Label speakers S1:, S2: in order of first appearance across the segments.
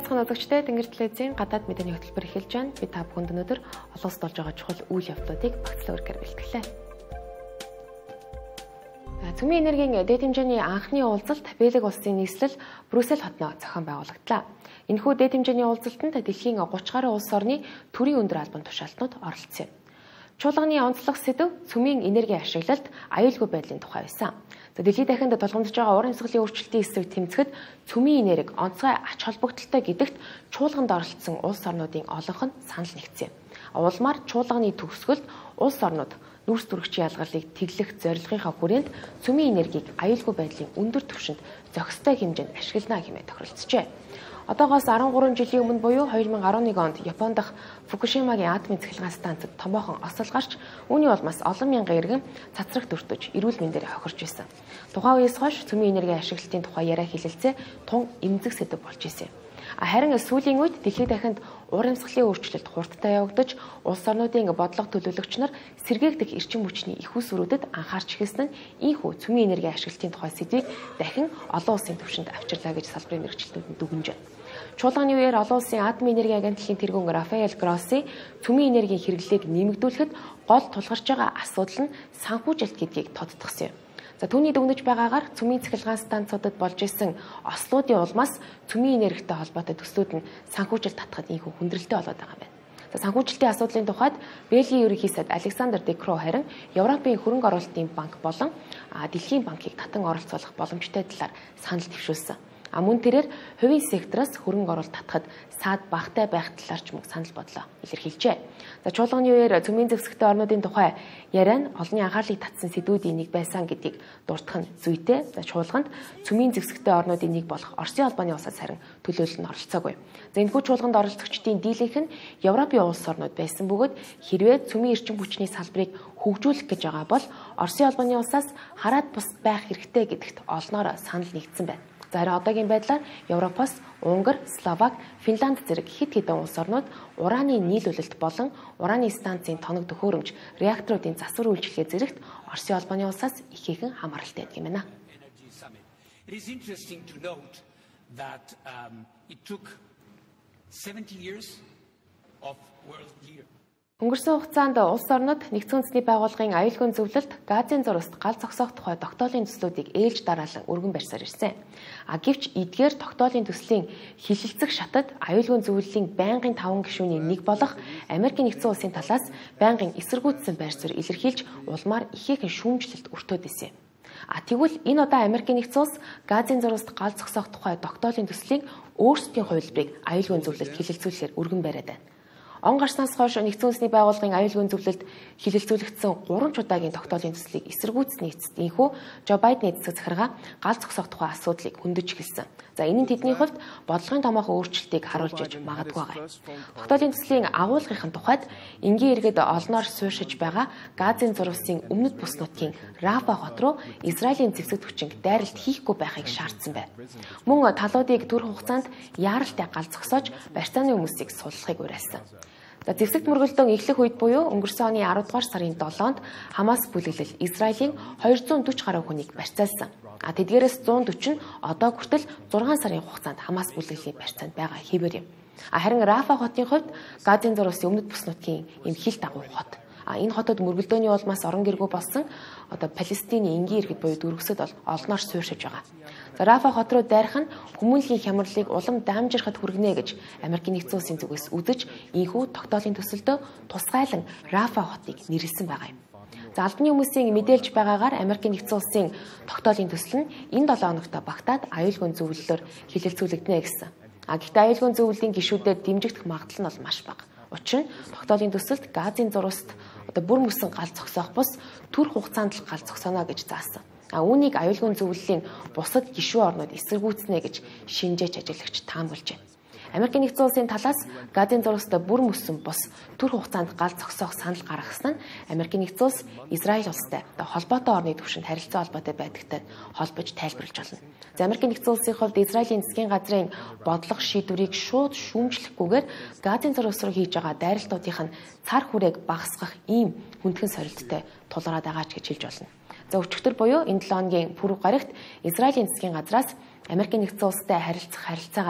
S1: бацхан үзэгчдээ Тэнгэр телевизийн гадаад мэдээний хөтөлбөр эхэлж байна. Би та бүхэнд өнөөдөр олон улсад болж байгаа чухал үйл явдлуудыг багцлан өргөөр бэлтгэлээ. Цөмийн энергийн дэд хэмжээний анхны уулзалт Бельги улсын нийслэл Брюссел хотноо зохион байгуулагдлаа. Энэхүү дэд хэмжээний уулзалтанд дэлхийн 30 гаруй улс орны төрийн өндөр албан тушаалтнууд оролцсон юм. Чуулганы онцлог сэдэв цөмийн энергийн ашиглалт аюулгүй байдлын тухай байсан. Дэлхийд дахинд тулгамдж байгаа уран амьсгалын өөрчлөлтийн эсрэг тэмцэхэд цөмийн энерги онцгой ач холбогдолтой гэдэгт чуулганд оролцсон улс орнуудын олонх нь санал нэгдсэн юм. Улмаар чуулганы төгсгөлд улс орнууд нүүрс төрөгчийн ялгарлыг тэглэх зорилгынхаа хүрээнд цөмийн энергийг аюулгүй байдлын өндөр түвшинд зохистой хэмжээнд ашиглана хэмээн тохиролцжээ. Одоогоос 13 жилийн өмнө буюу 2011 онд Японд дахь Фукушимагийн атомын цахилгаан станцад томоохон осол гарч үүний улмаас олон мянган иргэн цацрагт өртөж эрүүл мэндээр хохирж байсан. Тухайн үеэс хойш цөмийн энергийн ашиглалтын тухай яриа хэлэлцээ тун эмзэг сэдэв болж исэн юм. Харин сүүлийн үед дэлхийд дахинд уран амьсгалын өөрчлөлт хурдтай явагдаж улс орнуудын бодлого төлөөлөгч нар сэргээгдэх эрчим хүчний их усрүүдэд анхаарч эхэлсэн нь ийхүү цөмийн энергийн ашиглалтын тухай сэдвийг дахин олон улсын түвшинд авчирлаа гэж салбарын мэргэжилтүүд дүгнэж байна. Чуулганы үеэр олон улсын атомын энергийн агентлагийн тэргүүн Рафаэль Гросси цөмийн энергийн хэрэглээг нэмэгдүүлэхэд гол тулгарч байгаа асуудал нь санхүүжилт гэдгийг тодтогсон юм. Түүний дүгнэж байгаагаар цөмийн цахилгаан станцуудад болж исэн ослуудын улмаас цөмийн энергитэй холбоотой төслүүд нь санхүүжилт татахад ийхүү хүндрэлтэй болоод байгаа юм байна. Санхүүжилтийн асуудлын тухайд Бельгийн ерөнхий сайд Александр Де Крoo харин Европын хөрөнгө оруулалтын банк болон Дэлхийн банкыг татан оролцуулах боломжтой талаар санал дэвшүүлсэн. Мөн тэрээр хувийн сектороос хөрөнгө оруулалт татахад саад багтай байх талаар ч мөн санал бодлоо илэрхийлжээ. Чуулганы үеэр цөмийн зэвсэгтэй орнуудын тухай яриа нь олонний анхаарлыг татсан сэдвүүдийн нэг байсан гэдгийг дурдах нь зүйтэй. Чуулганд цөмийн зэвсэгтэй орнуудын нэг болох Оросын албаны улсаас харин төлөөлөл нь оролцоогүй. Энэхүү чуулганд оролцогчдын дийлэнх нь Европын улс орнууд байсан бөгөөд хэрвээ цөмийн эрчим хүчний салбарыг хөгжүүлэх гэж байгаа бол Оросын албаны улсаас хараад бус байх хэрэгтэй гэдэгт олноор санал нэгдсэн байна. Харин одоогийн байдлаар Европоос Унгар, Словак, Финланд зэрэг хэд хэдэн улс орнууд ураны нийлүүлэлт болон ураны станцын тоног төхөөрөмж, реакторуудын засвар үйлчилгээ зэрэгт Оросын албаны улсаас ихээхэн хамааралтай байдаг юм байна.
S2: It is interesting to note that it took 70 years of world leader.
S1: Өнгөрсөн хугацаанд улс орнууд нэгдсэн үндэсний байгууллагын аюулгүй зөвлөлд газын зурваст гал зогсоох тухай тогтоолын төслүүдийг ээлж дараалан өргөн барьсаар ирсэн. Гэвч эдгээр тогтоолын төслийн хилэлцэх шатад аюулгүй зөвлөлийн байнгын 5 гишүүний нэг болох Америкийн нэгдсэн улсын талаас байнгын эсэргүүцсэн байр суурь илэрхийлж улмаар ихээхэн шүүмжлэлт өртөөд исэн. Тэгвэл энэ удаа Америкийн нэгдсэн улс газын зурваст гал зогсоох тухай тогтоолын төслийг өөрсдийн хувилбарыг аюулгүй зөвлөлд хилэлцүүлэхээр өргөн бариад байна. Он гарснаас хойш нэгдсэн үндэсний байгууллагын аюулгүй зөвлөлд хилэлцүүлэгдсэн 3 удаагийн тогтоолын төслийг эсэргүүцсэний эцэст инхүү Жо Байдены эцэг захиргаа гал зогсоох тухай асуудлыг хөндөж эхэлсэн. Энэ нь тэдний хувьд бодлогын томоохон өөрчлөлтийг харуулж иж магадгүй байгаа. Тогтоолын төслийн агуулгын тухайд энгийн иргэд олноор суурьшиж байгаа газын зурвасын өмнөд бүс нутгийн Рафа хот руу Израилийн зэвсэг хүчин дайралт хийхгүй байхыг шаардсан байна. Мөн талуудыг төр хугацаанд яаралтай гал зогсоож барьцааны хүмүүсийг суллахыг уриалсан. Зэвсэгт мөргөлдөөн эхлэх үед буюу өнгөрсөн оны 10 дугаар сарын 7-нд Хамас бүлэглэл Израилийн 240 гаруй хүнийг барьцаалсан. Тэдгээрээс 140 нь одоо хүртэл 6 сарын хугацаанд Хамас бүлэглэлийн барьцаанд байгаа хэвээр юм. Харин Рафа хотын хувьд газын зурвасын өмнөд бүс нутгийн эм хил дагуу хот. Энэ хотод мөргөлдөөний улмаас орон гэргүй болсон Палестины энгийн иргэд буюу дөрвөсөд олноор суурьшиж байгаа. Рафа хот руу дайрах нь хүмүүнлэгийн хямралыг улам дамжирахад хүргэнэ гэж Америкийн нэгдсэн улсын зүгээс үзэж ийхүү тогтоолын төсөлдөө тусгайлан Рафа хотыг нэрлсэн байгаа юм. Албаны хүмүүсийн мэдээлж байгаагаар Америкийн нэгдсэн улсын тогтоолын төсөл нь энэ 7 хоногт багтаад аюулгүй зөвлөлөөр хилэлцүүлэгдэнэ гэсэн. Гэхдээ аюулгүй зөвлөлийн гишүүдэд дэмжигдэх магадлал нь бол маш бага. Учир нь тогтоолын төсөлд газын зурваст бүр мөсөн гал зогсоох бус төр хугацаанд л гал зогсооно гэж заасан. Үүнийг аюулгүй зөвлөлийн бусад гишүүн орнууд эсэргүүцнэ гэж шинжээч ажиллагч таамаглаж байна. Америкийн нэгдсэн улсын талаас газын зурваст бүр мөсөн бус төр хугацаанд гал зогсоох санал гаргасан нь Америкийн нэгдсэн улс Израиль улстай холбоотой орны түвшинд харилцаа холбоотой байдагтай холбож тайлбарлаж байна. Америкийн нэгдсэн улсын хувьд Израилийн засгийн газрын бодлого шийдвэрийг шууд шүүмжлэхгүйгээр газын зурвас руу хийж байгаа дайралтуудынх нь цар хүрээг багасгах ийм хүндхэн сорилттой тулгараад байгаа ч гэж хэлж болно. Өчигдөр буюу энэ 7 хоногийн пүрэв гарагт Израилийн засгийн газраас Америкийн нэгдсэн улстай харилцах харилцаагаа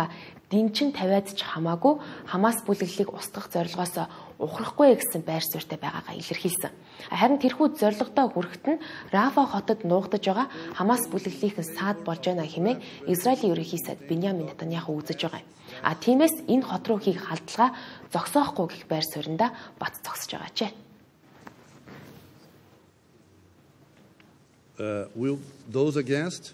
S1: дэнчин тавиад ч хамаагүй Хамас бүлэглэлийг устгах зорилгоос ухрахгүй гэсэн байр суурьтай байгаагаа илэрхийлсэн. Харин тэрхүү зорилгодоо хүрэхэд нь Рафа хотод нуугдаж байгаа Хамас бүлэглэлийнхэн саад болж байна хэмээн Израилийн ерөнхий сайд Биньямин Нетаньяху үзэж байгаа юм. Тиймээс энэ хот руу хийх халдлагаа зогсоохгүй гэх байр суурьнда бат зогсож байгаа ч.
S3: Will those against?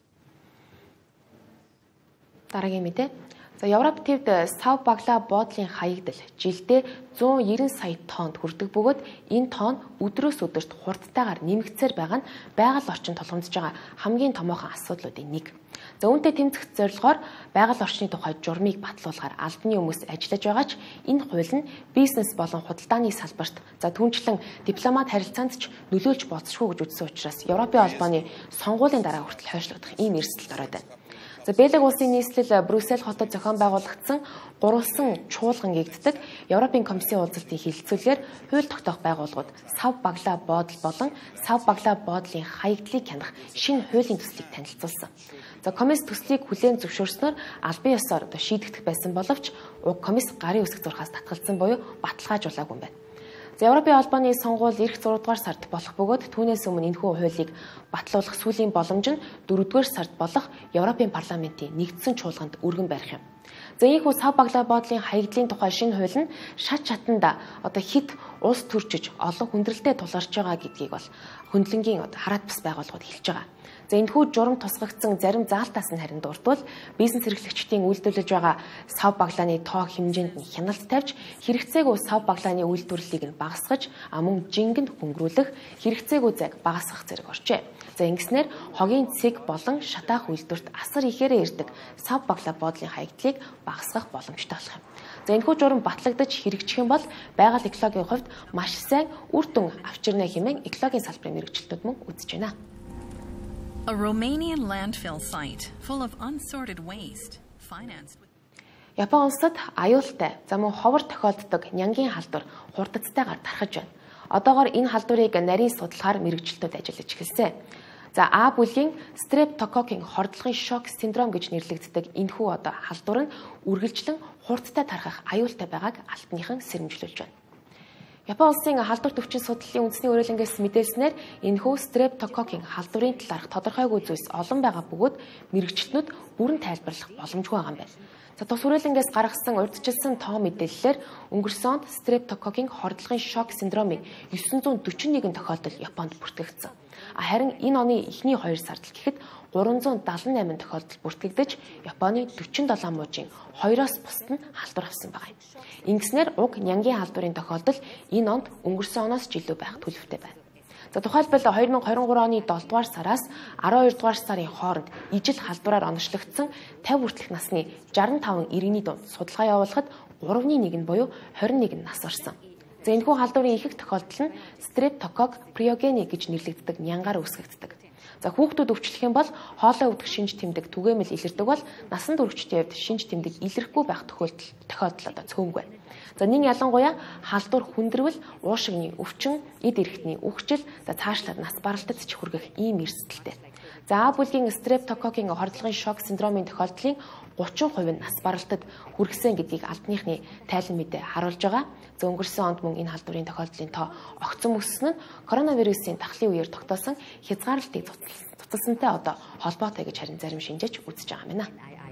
S1: Дараагийн мэдээ. За Европ төвд сав баглаа боодлын хаягдал жилдээ 190 сая тоннд хүрдэг бөгөөд энэ тонн өдрөөс өдөрт хурдтайгаар нэмэгдсээр байгаа нь байгаль орчин тулгамдж байгаа хамгийн томоохон асуудлуудын нэг. За үүнтэй тэмцэх зорилгоор байгаль орчны тухай журмыг батлуулахаар албаны хүмүүс ажиллаж байгаа ч энэ хууль нь бизнес болон худалдааны салбарт за түүнчлэн дипломат харилцаанд ч нөлөөлж болцсохгүй гэж үзсэн учраас Европын холбооны сонгуулийн дараа хүртэл хойшлогдох ийм эрсдэлд ороод байна. За Бельги улсын нийслэл Брюссел хотод зохион байгуулагдсан гурвалсан чуулган гэгддэг Европын комиссийн уулзалтын хилцүүлгээр хууль тогтоох байгууллагууд сав баглаа буудал болон сав баглаа буудлын хаягдлыг хянах шинэ хуулийн төслийг танилцуулсан. За комисс төслийг хүлээн зөвшөөрснөөр албан ёсоор шийдэгдэх байсан боловч уг комисс гарын үсэг зурхаас татгалзсан буюу баталгаажуулаагүй юм байна. За Европын холбооны сонгуул эх 6 дугаар сард болох бөгөөд түүнээс өмнө энэхүү хуулийг батлуулах сүүлийн боломж нь 4 дугаар сард болох Европын парламентийн нэгдсэн чуулганд өргөн барих юм. За ийхүү сав баглаа боодлын хаягдлын тухай шинэ хууль нь шат шатанда хэд улс төрчиж олон хүндрэлтэд тулгарч байгаа гэдгийг бол хөндлөнгийн хараат бас байгууллагууд хэлж байгаа. За энэхүү журам тусгагдсан зарим заалтаас нь харин дурдвал бизнес эрхлэгчдийн үйлдвэрлэж байгаа сав баглааны тоо хэмжээнд нь хяналт тавьж хэрэгцээгүй сав баглааны үйлдвэрлэлийг нь багасгаж мөн жингэнд хөнгөрүүлэх хэрэгцээгүй зайг багасгах зэрэг орчээ. За ингэснээр хогийн цэг болон шатаах үйлдвэрт асар ихээрээ ирдэг сав баглаа боодлын хаягдлыг багасгах боломжтой болох юм. За энэхүү журам батлагдаж хэрэгжих юм бол байгаль экологийн хувьд маш сайн үр дүн авчирна хэмээн экологийн салбарын мэргэжилтүүд мөн үзэж байна.
S4: A Romanian landfill site full of unsorted waste financed with
S1: Япон улсад аюултай мөн ховор тохиолддог нянгийн халдвар хурдцтайгаар тархаж байна. Одоогоор энэ халдварыг нарийн судлахаар мэргэжилтүүд ажиллаж эхэлсэн. За А бүлгийн стрептококкийн хордлогын шок синдром гэж нэрлэгддэг энэхүү халдвар нь үргэлжлэн хурдтай тархах аюултай байгааг албаныхан сэрэмжлүүлж байна. Япон улсын халдвар төвчин судлалын үндэсний өрөөлөнгөөс мэдээлснээр энэхүү стрептококкийн халдварын талаарх тодорхойгүй зүйлс олон байгаа бөгөөд мэргэжилтнүүд бүрэн тайлбарлах боломжгүй байгаа юм байна. За тус өрөөлөнгөөс гаргасан урьдчилсан тоо мэдээллээр өнгөрсөн онд стрептококкийн хордлогын шок синдромыг 941 тохиолдол Японд бүртгэгдсэн. Харин энэ оны эхний 2 сард л гэхэд 378 тохиолдол бүртгэгдэж Японы 47 мужийн 2-оос бусад нь халдвар авсан байгаа юм. Ингэснээр уг нянгийн халдварын тохиолдол энэ онд өнгөрсөн оноос ч илүү байх төлөвтэй байна. За тухайлбал 2023 оны 7 дугаар сараас 12 дугаар сарын хооронд ижил халдвараар оночлогдсон 50 хүртэлх насны 65 иргэний дунд судалгаа явуулахад 3-ны 1 нь буюу 21 нас орсон. За энэхүү халдварын ихэнх тохиолдол нь стрептококк приогени гэж нэрлэгддэг нянгаар үүсгэгддэг. За хүүхдүүд өвчлөх юм бол хоолой өвдөх шинж тэмдэг түгээмэл илэрдэг бол насанд хүрэгчдийн хувьд шинж тэмдэг илэрхгүй байх тохиолдол цөөнгүй байна. За нэг ялангуяа халдвар хүндрвэл уушигны өвчин, эд эрхтний үхжил, цаашлаад нас баралтад ч хүргэх ийм эрсдэлтэй. За А бүлгийн стрептококкийн хордлогын шок синдромын тохиолдлын 30% нь нас баралтад хүргэсэн гэдгийг албаныхны тайлан мэдээ харуулж байгаа. За өнгөрсөн онд мөн энэ халдварын тохиолдлын тоо огцон өссөн нь коронавирусын дахлын үеэр тогтоосон хязгаарлалтыг цуцалсантай холбоотой гэж харин зарим шинжээч үзэж байгаа юм байна.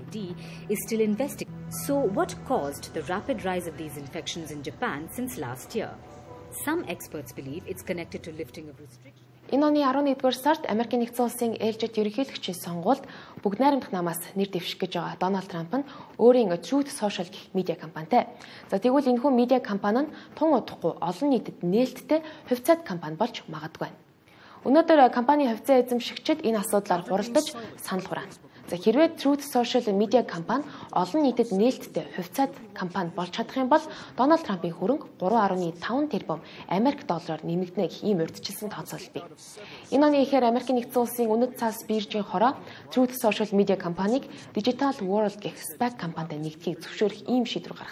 S5: Is still investigating. So what caused the rapid rise of these infections in Japan since last year? Some experts believe it's connected to lifting of restrictions.
S1: Энэ оны 11-р сард Америкийн нэгдсэн улсын ээлжид ерөнхийлөгчийн сонгуульд бүгд найрамдах намаас нэр дэвших гэж байгаа Дональд Трамп нь өөрийн Truth Social гэх медиа компанитай. За тэгвэл энэхүү медиа компани нь тун удахгүй олон нийтэд нээлттэй хувьцаат компани болж магадгүй байна. Өнөөдөр компани хувьцаа эзэмшигчид энэ асуудлаар хуралдаж санал хураана. За хэрвээ Truth Social медиа компани олон нийтэд нээлттэй хувьцаат компани болж чадах юм бол Дональд Трампын хөрөнгө 3.5 тэрбум Америк доллараар нэмэгдэнэ гэх ийм урьдчилсан тооцоолол бий. Энэ оны ихээр Америкийн нэгдсэн улсын үнэт цаас биржийн хороо Truth Social медиа компанийг Digital World гэх SPAC компанитай нэгдхийг зөвшөөрөх ийм шийдвэр гаргасан.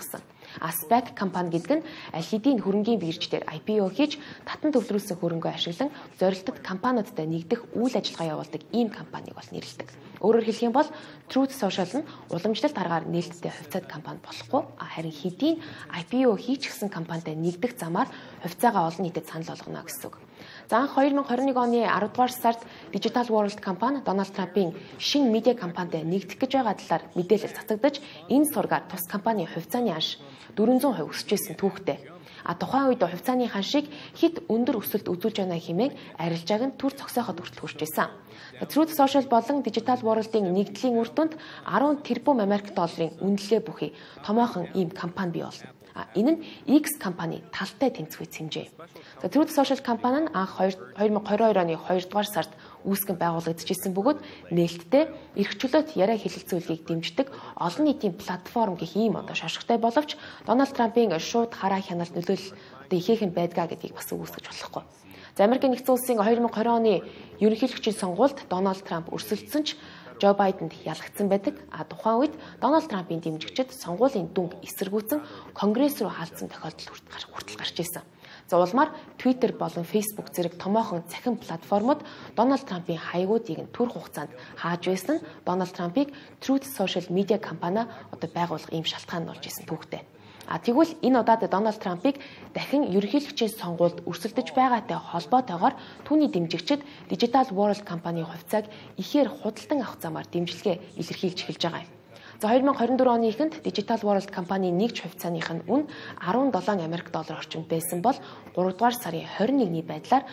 S1: SPAC компани гэдэг нь аль хэдийн хөрөнгийн бирждээр IPO хийж татан төвлөрүүлсэн хөрөнгөө ашиглан зорилттой компаниудтай нэгдэх үйл ажиллагаа явуулдаг ийм компаниг бол нэрлэдэг. Өөрөөр хэлэх юм бол Truth Social нь уламжлалт аргаар нээлттэй хувьцаат компани болохгүй харин хэдийн IPO хийчихсэн компанитай нэгдэх замаар хувьцаагаа олон нийтэд санал болгоно гэсэн үг. За анх 2021 оны 10 дугаар сард Digital World компани Дональд Трампын шинэ медиа компанитай нэгдэх гэж байгаа талаар мэдээлэл цацагдаж энэ сургаар тус компани хувьцааны анш 400% өсөжсэн түүхтэй. Тухайн үед хувьцааны ханшийг хэд өндөр өсөлт үзүүлж байна хэмээн арилжааг нь түр цогсооход хүртэл хүрч байсан. Truth Social болон Digital World-ийн нэгдлийн үр дүнд 10 тэрбум Америк долларын үнэлгээ бүхий томоохон ийм компани бий болно. Энэ нь X компани талтай тэнцвэц хэмжээ. Truth Social компани нь анх 2022 оны 2 дугаар сард үүсгэн байгуулагдчихсэн бөгөөд нээлттэй эрх чөлөөт яриа хэлэлцүүлгийг дэмждэг олон нийтийн платформ гэх ийм шошготой боловч Дональд Трампын шууд хараа хяналт нөлөөлөл ихээхэн байдгаа гэдгийг бас үүсгэж болохгүй. За Америкийн нэгдсэн улсын 2020 оны ерөнхийлөгчийн сонгуульд Дональд Трамп өрсөлдсөн ч Жо Байденд ялагдсан байдаг. Тухайн үед Дональд Трампын дэмжигчид сонгуулийн дүнг эсэргүүцэн Конгресс руу хаалцсан тохиолдол хүртэл гарч ирсэн. За улмаар Twitter болон Facebook зэрэг томоохон цахим платформуд Дональд Трампын хаягуудыг нь түр хугацаанд хааж байсан нь Дональд Трампыг Truth Social Media компани байгуулах ийм шалтгаан болж исэн түүхтэй. Тэгвэл энэ удаад Дональд Трампыг дахин ерөнхийлөгчийн сонгуульд өрсөлдөж байгаатай холбоотойгоор түүний дэмжигчид Digital World компанийн хувьцааг ихээр худалдан авах замаар дэмжлэгээ илэрхийлж эхэлж байгаа юм. За 2024 оны эхэнд Digital World компанийн нэгж хувьцааных нь үн 17 Америк доллар орчим байсан бол 3 дугаар сарын 21-ний байдлаар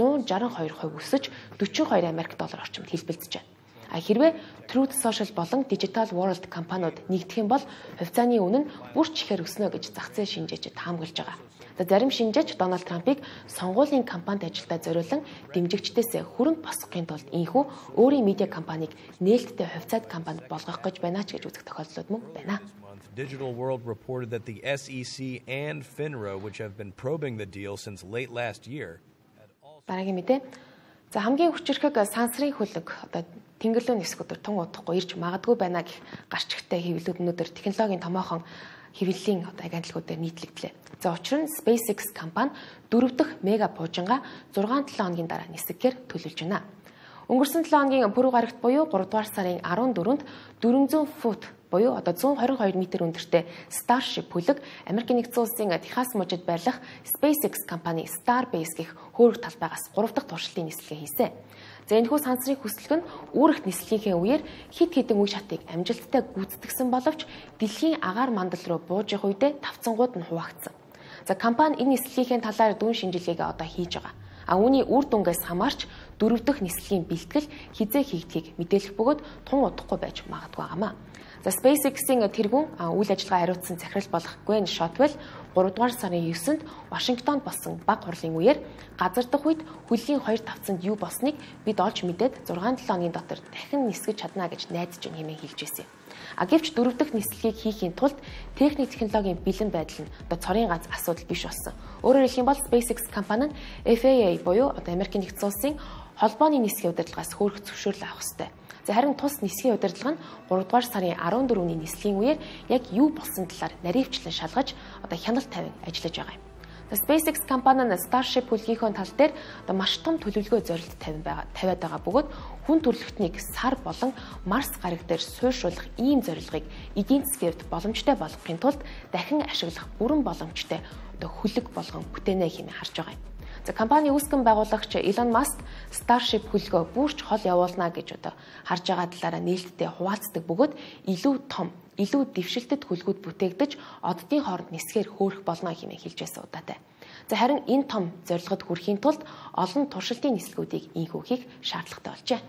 S1: 162% өсөж 42 Америк доллар орчимд хэлбэлцэж байна. Хэрвээ Truth Social болон Digital World компаниуд нэгдэх юм бол хувьцааны үнэ нь бүр ч ихээр өснө гэж зах зээл шинжээчид таамаглаж байгаа. Зарим шинжээч Дональд Трампыг сонгуулийн кампанит ажилдаа зориулан дэмжигчдээс хөрөнгө босгохын тулд ийхүү өөрийн медиа компанийг нээлттэй хувьцаат компани болгох гэж байна ч гэж үзэх тохиолдлууд мөн байна.
S6: Digital World reported that the SEC and FINRA, which have been probing the deal since late last year.
S1: Дараагийн мэдээ. За хамгийн хүчирхэг сансрын хөлөг тэнгэрлүү нисгүүдээр тун удахгүй ирж магадгүй байна гэх гарчигтай хэвлэлүүд өнөөдөр технологийн томоохон хэвлэлийн агентлагуудаар нийтлэгдлээ. За учир нь SpaceX компани 4 дахь мега пуужинга 6-7 хоногийн дараа нисгэхээр төлөвлөж байна. Өнгөрсөн 7 хоногийн пүрэв гарагт буюу 3 дугаар сарын 14-нд 400 фут буюу 122 м өндөртэй Starship хөлөг Америкийн нэгдсэн улсын Техас мужид байрлах SpaceX компани Starbase гэх хөөрөг талбайгаас 3 дахь туршилтын нислэгээ хийсэн. За энэхүү сансрын хүсэлт нь үүрэгт нислэгийн үеэр хэд хэдэн үе шатыг амжилттай гүйцэтгэсэн боловч дэлхийн агаар мандал руу бууж явах үедээ тавцангууд нь хуваагдсан. За компани энэ нислэгийн талаар дүн шинжилгээг хийж байгаа. Үүний үр дүнгээс хамаарч 4 дахь нислэгийн бэлтгэл хизээ хийгдгийг мэдээлэх бөгөөд тун удахгүй байж магадгүй байнамаа. За SpaceX-ийн тэргүүн үйл ажиллагаа хариуцсан захирал болох Gwen Shotwell 3 дугаар сарын 9-нд Вашингтонд болсон баг хурлын үеэр газар дах үед хөлийн 2 тавцанд юу болсныг бид олж мэдээд 6-7 хоногийн дотор дахин нисгэж чадна гэж найдаж хэмээн хэлж байсан юм. Гэвч 4 дахь нислэгийг хийхийн тулд техник технологийн бэлэн байдал нь цорын ганц асуудал биш болсон. Өөрөөр хэлэх юм бол SpaceX компани нь FAA буюу Америкийн нэгдсэн улсын холбооны нисгийн удирдлагаас хөөрөх зөвшөөрөл авах ёстой. Харин тус нисгийн удирдлага нь 3 дугаар сарын 14-ний нислийн үеэр яг юу болсон талаар наривчлан шалгаж хяналт тавин ажиллаж байгаа юм. SpaceX компани нь Starship хөлгийнхөө тал дээр маш том төлөвлөгөө зорилт тавиад байгаа бөгөөд хүн төрөлхтнийг сар болон Марс гариг дээр суурьшуулах ийм зорилгыг эдийн засгт боломжтой болгохын тулд дахин ашиглах бүрэн боломжтой хөлөг болгон бүтээнэ хэмээн харж байгаа юм. За компани үүсгэн байгуулагч Elon Musk Starship хөлгөө бүрч хол явуулна гэж харж байгаа талаараа нээлттэй хуваалцдаг бөгөөд илүү том, илүү дэвшилтэд хөлгүүд бүтээгдэж оддын хооронд нисгээр хөөрөх болно хэмээн хэлж байсан удаатай. За харин энэ том зорилгод хүрэхийн тулд олон туршилтын нислэгүүдийг ийхүү хийх шаардлагатай болжээ.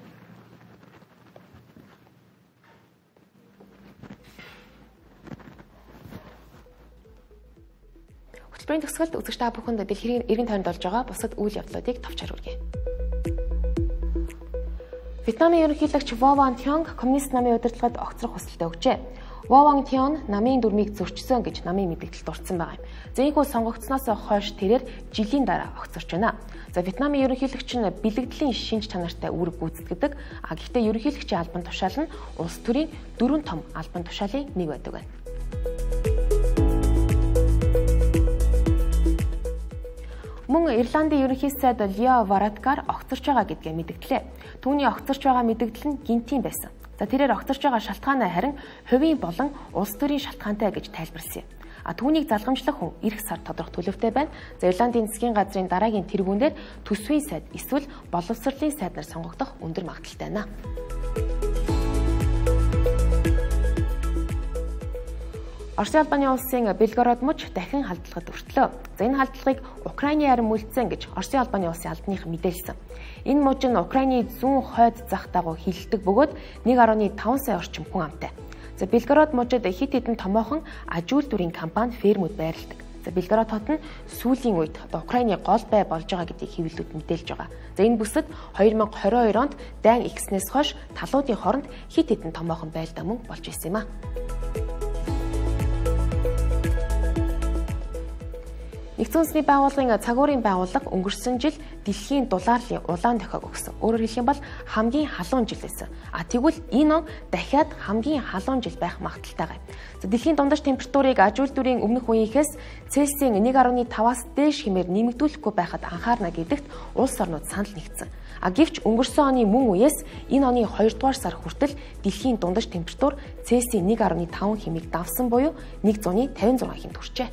S1: Хөтөлбөрийн төгсгөлд үзэгч та бүхэнд дэлхийн эргэн тойронд болж байгаа бусад үйл явдлуудыг товч харуулъя. Вьетнамын ерөнхийлөгч Во Ван Тьонг коммунист намын удирдлагад огцрох хүсэлтээ өгчээ. Во Ван Тьон намын дүрмийг зөрчсөн гэж намын мэдээлэл дурдсан байгаа юм. За ийхүү сонгогдсноос хойш тэрээр жилийн дараа огцорч байна. За Вьетнамын ерөнхийлөгч нь бэлэгдлийн шинж чанартай үүрэг гүйцэтгэдэг. Гэхдээ ерөнхийлөгчийн албан тушаал нь улс төрийн 4 том албан тушаалын нэг байдаг байна. Мөн Ирландын ерөнхий сайд Лео Варадкар огцорч байгаа гэдгээ мэдгдлээ. Түүний огцорч байгаа мэдэгдэл нь гинтийн байсан. За тэрээр огцорч байгаа шалтгаанаа харин хувийн болон улс төрийн шалтгаантай гэж тайлбарласан юм. Түүнийг залгамжлах хүн эх сар тодорох төлөвтэй байна. За Ирландын засгийн газрын дараагийн тэргүүнээр төсвийн сайд эсвэл боловсролын сайд нар сонгогдох өндөр магадaltaй байна. Оросын албаны улсын Белгород муж дахин халдлагад өртлөө. За энэ халдлагыг Украины арим үлдсэн гэж Оросын албаны улсын албаныхан мэдээлсэн. Энэ муж нь Украины зүүн хойд зах дагуу хилдэг бөгөөд 1.5 сая орчим хүн амтай. За Белгород мужид хэд хэдэн томоохон аж үйлдвэрийн компани фермүүд байрладаг. За Белгород хот нь сүүлийн үед Украины гол бай болж байгаа гэдгийг хэвлэлүүд мэдээлж байгаа. За энэ бүсэд 2022 онд дайн ихснээс хойш талуудын хооронд хэд хэдэн томоохон байлдаа мөн болж исэн юм а. Нэгдсэн улсны байгууллагын цагуурийн байгууллага өнгөрсөн жил дэлхийн дулаалын улаан дохиог өгсөн. Өөрөөр хэлэх юм бол хамгийн халуун жил байсан. Тэгвэл энэ он дахиад хамгийн халуун жил байх магадaltaй. За дэлхийн дундаж температурыг аж үйлдвэрийн өмнөх үеийнхээс Цельсийн 1.5-аас дээш хэмээр нэмэгдүүлэхгүй байхад анхаарна гэдэгт улс орнууд санал нэгдсэн. Гэвч өнгөрсөн оны мөн үеэс энэ оны 2 дугаар сар хүртэл дэлхийн дундаж температур Цельсийн 1.5 хэмээг давсан буюу 156 хэмэнд хүрчээ.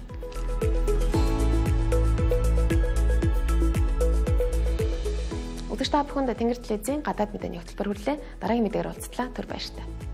S1: Өдөрт та бүхэнд Тэнгэр телевизийн гадаад мэдээний хөтөлбөр хүрлээ. Дараагийн мэдээгээр уулзтлаа. Түр баяр таа.